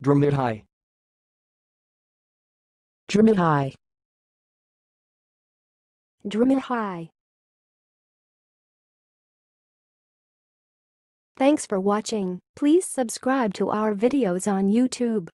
drmihai, drmihai, drmihai. Thanks for watching. Please subscribe to our videos on YouTube.